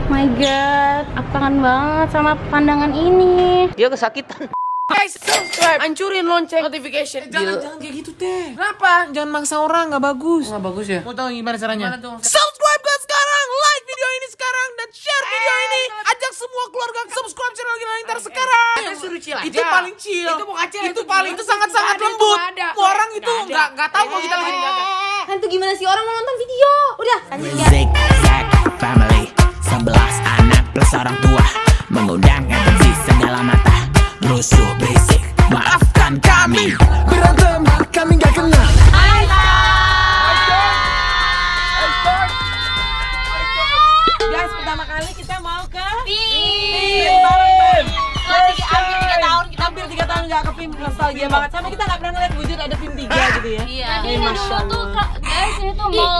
My god, aku kangen banget sama pandangan ini. Dia kesakitan. Guys, subscribe, hancurin lonceng notification. Jangan kayak gitu teh. Kenapa? Jangan maksa orang, nggak bagus. Nggak bagus ya? Mau tahu gimana caranya? Subscribe kan sekarang, like video ini sekarang dan share video ini. Ajak semua keluarga subscribe channel Gila Lintar sekarang. Itu paling chill. Itu bukan chill. Itu paling itu sangat lembut. Orang itu nggak tahu mau kita begini. Hantu gimana sih orang mau nonton video? Udah, lanjut ya. Zigzag family, 11 anak plus orang tua, mengundang atensi segala mata. Rusuh berisik, maafkan kami. Berantem, kami gak kenal. Guys, pertama kali kita mau ke PIM. Hampir 3 tahun nggak ke PIM, nostalgia banget. Sama kita nggak pernah ngeliat wujud ada PIM 3 gitu ya. Iya. Ini dulu tuh guys, ini tuh mall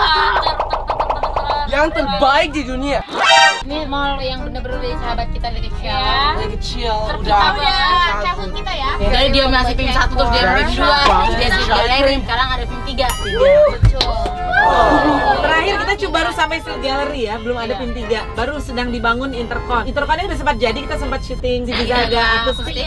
yang terbaik di dunia. ini mall yang bener-bener dari sahabat kita dari kecil. Dari kecil udah. Childhood kita ya. Dari dia masih PIM 1 terus dia PIM 2, terus dia di galeri, sekarang ada PIM 3. Betul. Terakhir kita coba baru sampai Street Gallery ya, belum ada PIM 3. Baru sedang dibangun Intercon. Interconnya udah sempat jadi, kita sempat syuting Ziggy Zaga, akustik.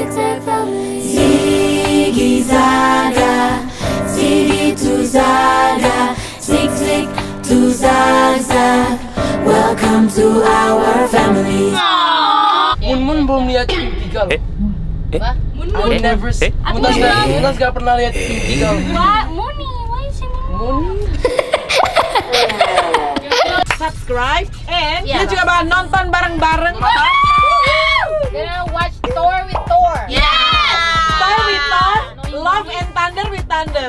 Ziggy Zaga, Ziggy to Zaga, Zig Zig to Zaga. Welcome to our family. Mun belum lihat PIM 3 loh. Mun never. Munas gak pernah lihat PIM 3 loh. Wah, Muni, why is Muni? Subscribe and kita juga bakal nonton bareng-bareng. Gonna watch Thor with Thor. Thor with Thor, Love and Thunder with Thunder.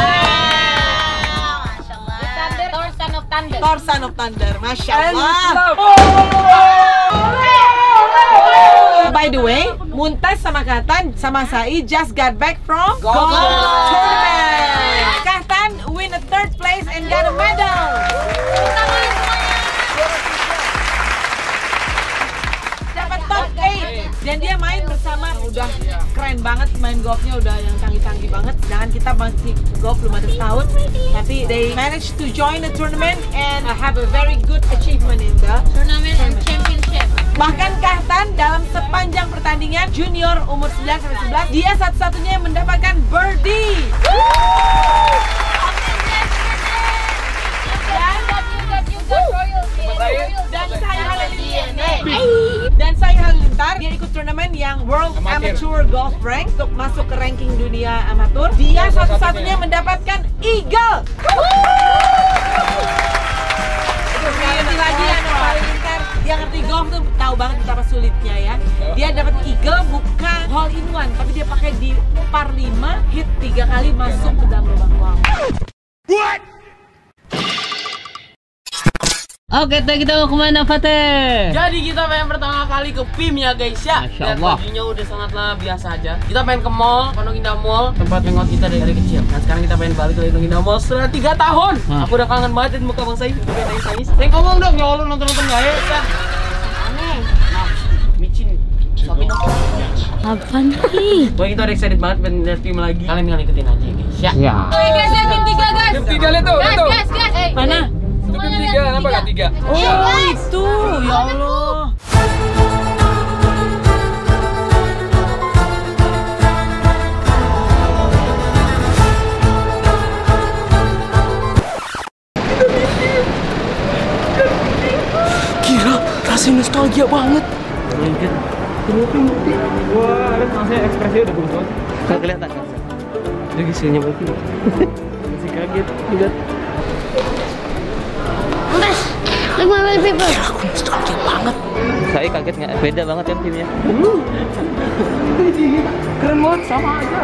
Thunder, Thor Son of Thunder. Thor Son of Thunder, Masya Allah. By the way, Muntas sama Kahtan sama Sai just got back from golf tournament. Kahtan win a 3rd place and got a medal. Dapat top 8 dan dia main bersama, udah keren banget main golfnya, udah yang canggih-canggih banget. Sedangkan kita masih golf belum ada setahun, tapi they managed to join the tournament and have a very good achievement in the Tournament and championship. Bahkan Kahtan dalam sepanjang pertandingan junior umur 9-11 dia satu-satunya yang mendapatkan birdie. Dan saya Halilintar, dia ikut turnamen yang World Amateur Golf Rank untuk masuk ke ranking dunia amatur. Dia satu-satunya mendapatkan eagle. Ngerti lagi ya Halilintar, dia ngerti golf tuh tahu banget betapa sulitnya ya. Dia dapat eagle bukan hole in one, tapi dia pakai di par 5, hit 3 kali masuk ke dalam lubang. Wow. Oke, kita mau kemana, Fateh? Jadi kita pengen pertama kali ke PIM ya guys ya. Masya Dan Allah. paginya udah sangatlah biasa aja. Kita pengen ke mall, Pondok Indah Mall, tempat hangout kita dari kecil. Dan sekarang kita pengen balik ke Pondok Indah Mall setelah 3 tahun. Aku udah kangen banget dan muka Bang Saif udah nangis-nangis. Saya ngomong dong, ya Allah nonton-nonton gak ya? Aneh. Nah, micin. Tapi dong. Apaan nih? Pokoknya kita udah excited banget pengen lihat PIM lagi. Kalian tinggal ikutin aja guys ya. Ya. Oke guys, ya PIM 3 guys. PIM 3 lihat tuh, lihat tuh. Guys. Mana? Itu PIM 3, kenapa gak 3? Oh itu, ya Allah. Gila, rasanya nostalgia banget. Wah, langsung ekspresinya udah bagus banget. Nggak kelihatan. Udah gisilnya berarti. Masih kaget lihat. Aku nostalgia banget. Saya kaget nggak? Beda banget ya timnya. Keren banget, sama aja.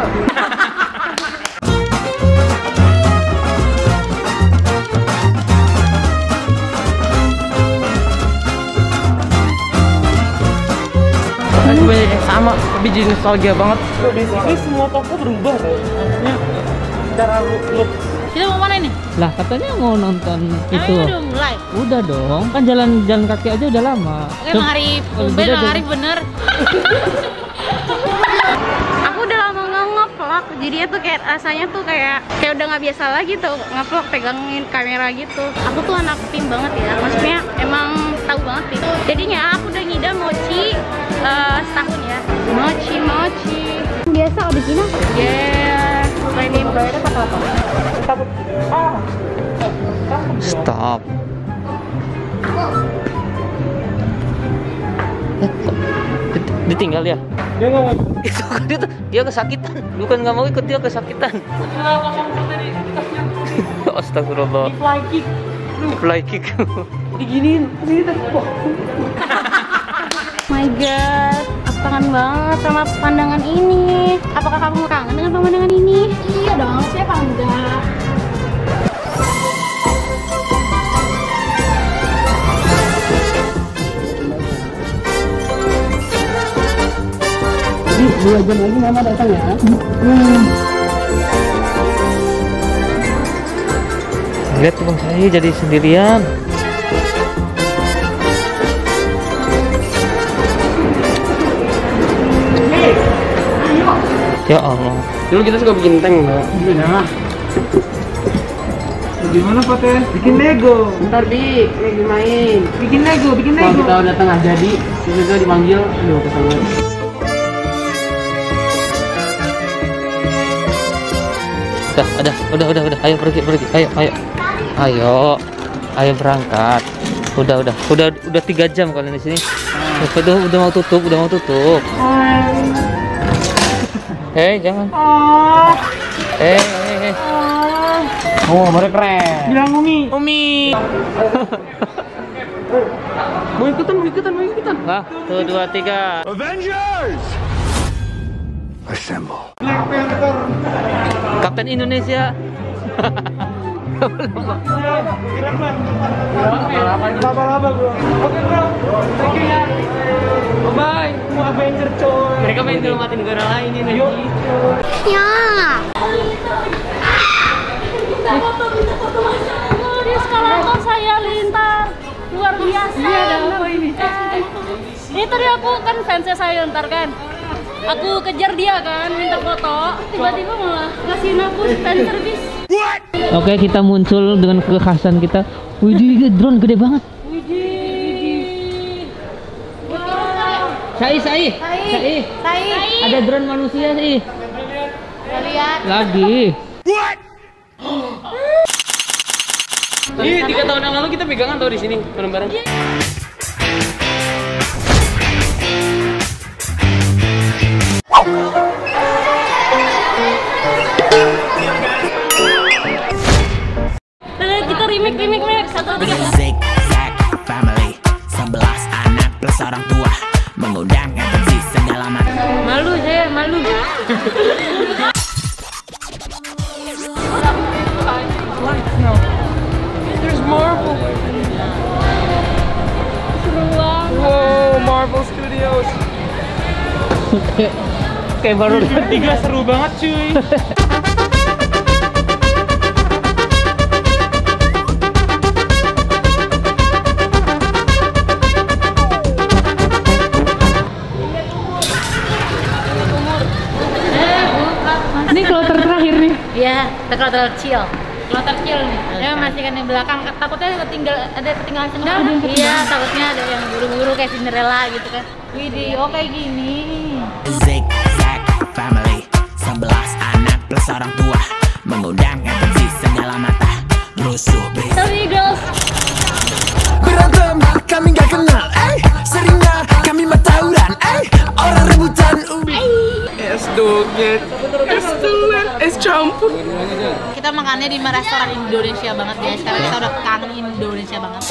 Tadi banyak yang sama, tapi jadi nostalgia banget. Basically semua toko berubah deh. Maksudnya secara look. Kita mau mana nih? Lah katanya mau nonton itu. Udah mulai. Udah dong, kan jalan kaki aja udah lama. Oke, Bang Arif. Bang Arif bener. Aku udah lama nggak ngevlog, jadinya tuh kayak rasanya tuh kayak udah nggak biasa lagi tuh ngevlog pegangin kamera gitu. Aku tuh anak PIM banget ya, maksudnya emang tahu banget Jadinya aku udah ngidam mochi setahun ya. Mochi. Biasa abis ini? Yeah. Ini bayarnya pakai apa? Stop. Ditinggal ya? Dia nggak mau. Dia kesakitan. Bukan nggak mau ikut, dia kesakitan. Astagfirullah. Fly kick. Diginiin. Ini My God, aku kangen banget sama pandangan ini. Apakah kamu kangen dengan pemandangan ini? Iya dong, siapa enggak? Jadi 2 jam lagi mama datang ya. Lihat bang saya jadi sendirian. Ya Allah. Dulu kita suka bikin tank, Mbak. Iya. Gimana Pak Teh? Bikin Lego. Ntar Lego main. Bikin Lego. Kalau kita udah tengah jadi, kita dipanggil, aduh kesana. Udah. Ayo pergi. Ayo berangkat. Udah 3 jam kalian di sini. Udah mau tutup. Jangan. Oh, baru keren. Bilang Umi. Mau ikutan. 1, 2, 3. Avengers! Assemble. Kapten Indonesia. Laba-laba bro. Oke bro. Thank you ya. Bye. Mau Avenger coy. Mereka main nyelamatin negara lain ini. Ya. Di sekolah kok saya lintar. Luar biasa. Iya, ada apa ini? Ini tadi aku kan fansnya saya lintar kan. Aku kejar dia kan, minta foto. Tiba-tiba malah ngasihin aku fan service. Oke, kita muncul dengan kekhasan kita. Widih, drone gede banget. Widih. Sai. Ada drone manusia sih. Lihat. Lagi. Ini 3 tahun yang lalu kita pegangan tuh di sini bareng-bareng. Kita remake 1, 2, 3. Zigzag family 11 anak plus orang tua mengundang atensi segala macam. Malu. There's Marvel. Wow, Marvel Studios. Kayak baru 3 seru banget cuy. Ini kloter terakhir nih. Iya, kloter kecil nih. Ya masih kan di belakang. Takutnya ketinggalan sendal. Iya, takutnya ada yang buru-buru kayak Cinderella gitu kan. Widih, oh kayak gini. Zigzag family 11 anak plus orang tua mengundang atensi segala mata rusuh berisik. Sorry girls. Berantem kami gak kenal, seringnya kami matauran, orang rebutan Es doget, es tulen, es campur. Kita makannya di restoran Indonesia banget guys. Karena kita udah kangen Indonesia banget.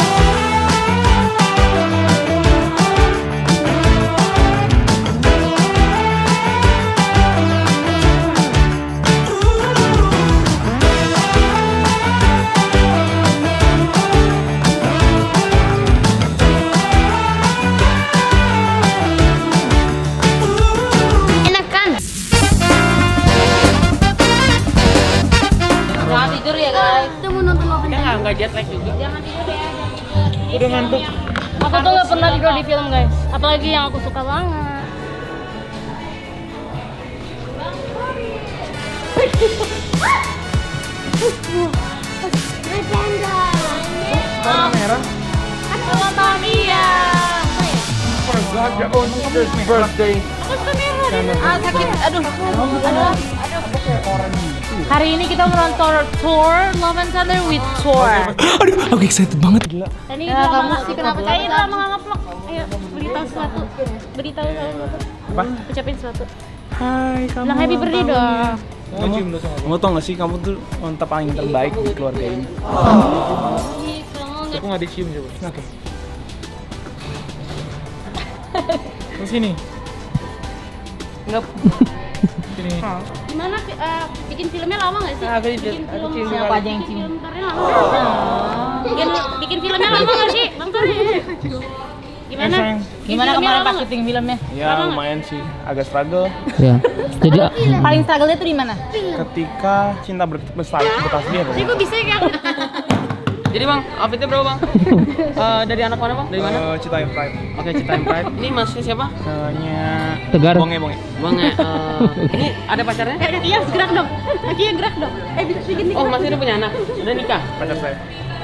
Tidur ya guys. Kita mau nonton Avenger. Nggak jet lag juga. Jangan tidur ya. Udah ngantuk. Aku tuh gak pernah tidur di film guys. Apalagi yang aku suka banget. Warna merah. Mamma mia. Birthday. Aku suka merah. Ah, sakit. Aduh. Hari ini kita menonton Thor Love and Thunder with Thor. Aduh, aku excited banget. Gila. Dan ini kamu sih kenapa cair lama nggak ngevlog? Ayo beritahu sesuatu. Beritahu sesuatu. Apa? Ucapin sesuatu. Hai, kamu. Bilang happy birthday dong. Kamu tau gak sih, kamu tuh wanita paling terbaik di keluarga ini. Aku nggak dicium coba. Oke. Terus sini. Enggak. Sini. Gimana bikin filmnya lama nggak sih? Bikin film siapa aja yang cium? Film Thornya lama nggak? Bikin filmnya lama nggak sih, Bang Thor? Gimana? Gimana kemarin pas syuting filmnya? Ya lumayan sih, agak struggle. Ya. Jadi Paling struggle-nya tuh di mana? Ketika cinta berstatus dia. Jadi kok bisa ya? Jadi bang, outfitnya berapa bang? Dari anak mana bang? Dari mana? Citaim Pride. Oke, Citaim Pride. Ini masnya siapa? Hanya Tegar. bonge. Bang ya. Ini ada pacarnya? Iya, gerak dong. Kakinya gerak dong. Bisa bikin nih. Oh, masih udah punya anak? Udah nikah? pacar saya.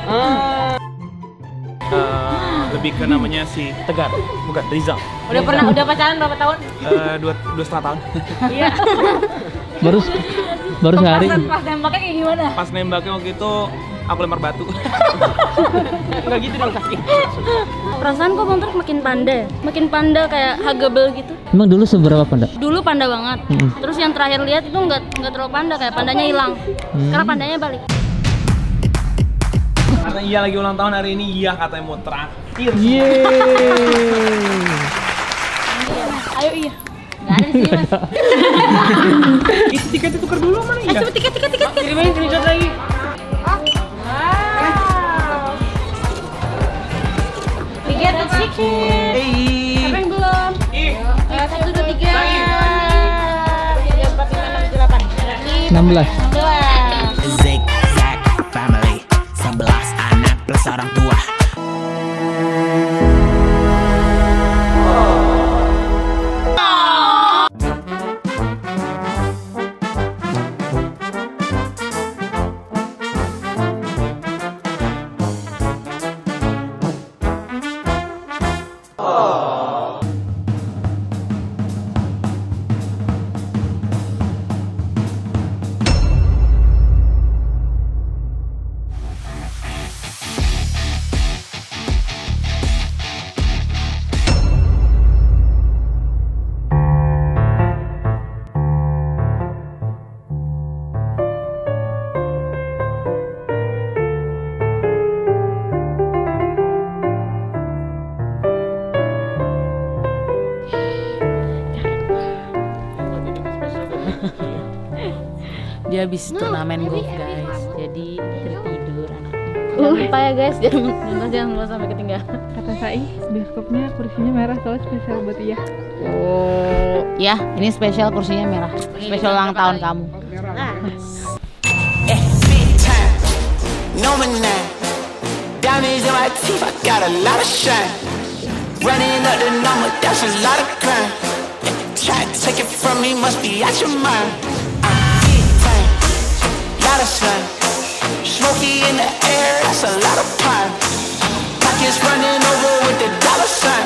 Ah, Lebih ke namanya si Tegar, bukan Rizal. Udah pacaran berapa tahun? 2,5 tahun. Iya. baru sehari. Pas nembaknya kayak gimana? Pas nembaknya waktu itu aku lempar batu. enggak gitu dong kaki. Perasaan kok Bang Truk makin panda kayak huggable gitu. Emang dulu seberapa panda? Dulu panda banget. Terus yang terakhir lihat itu nggak terlalu panda, kayak pandanya hilang. Sekarang pandanya balik. Karena iya lagi ulang tahun hari ini, iya katanya mau terakhir. Ayo iya. Nggak ada di sini mas. Itu tiketnya tukar dulu mana ya? Coba tiket. Kirimin screenshot lagi. Tiket untuk tiket. Siapa yang belum? 1, 2, 3. 4, 5, 6, 7, 8. 16. 16. Zigzag family 11 anak plus orang tua. Dia habis turnamen golf guys, jadi tertidur anaknya. Jangan lupa ya guys, jangan lupa sampai ketinggalan. Kata Sai, bioskopnya kursinya merah soalnya spesial buat dia. Oh, ya ini spesial kursinya merah. Spesial ulang tahun kamu. Big time, no man now. Diamonds in my teeth, I got a lot of shine. Running up the number, that's a lot of crime. Try to take it from me, must be out your mind. Big time, lot of slime. Smoky in the air, that's a lot of pine. Pockets running over with the dollar sign.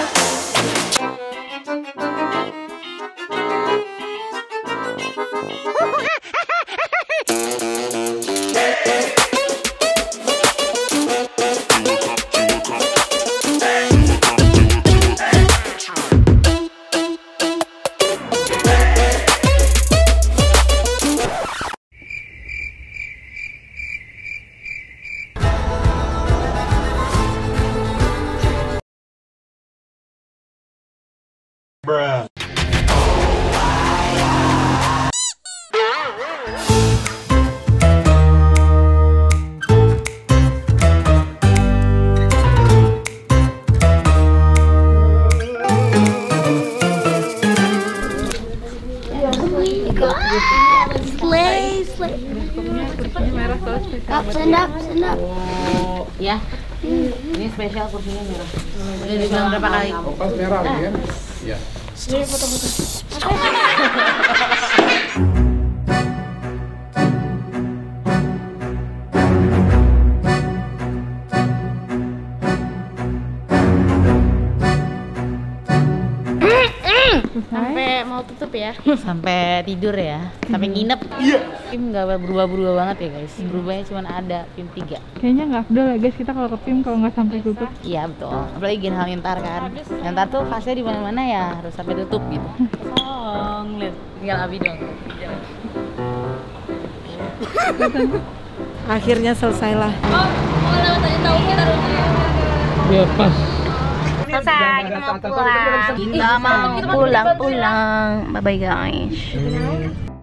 Ya, ini spesial kursinya merah. Udah dibilang berapa kali? Pas merah ya? Iya. Sampai mau tutup ya. Sampai tidur ya. Sampai nginep. Iya. PIM nggak berubah-berubah banget ya guys. Berubahnya cuma ada PIM 3. Kayaknya nggak afdol ya guys kita kalau ke PIM kalau nggak sampai tutup. Iya betul. Apalagi Gen Halilintar kan. Halilintar tuh fase di mana-mana ya harus sampai tutup gitu. Lihat tinggal Abi dong. Akhirnya selesailah. Oh, mau lewat aja tahu kita Ya pas. selesai, kita mau pulang. Kita mau pulang. Bye bye guys.